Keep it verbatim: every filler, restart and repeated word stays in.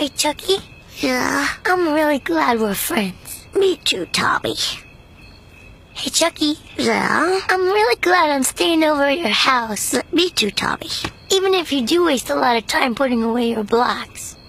Hey, Chucky, Yeah, I'm really glad we're friends. me too, Tommy. Hey, Chucky, Yeah, I'm really glad I'm staying over at your house. me too, Tommy. Even if you do waste a lot of time putting away your blocks.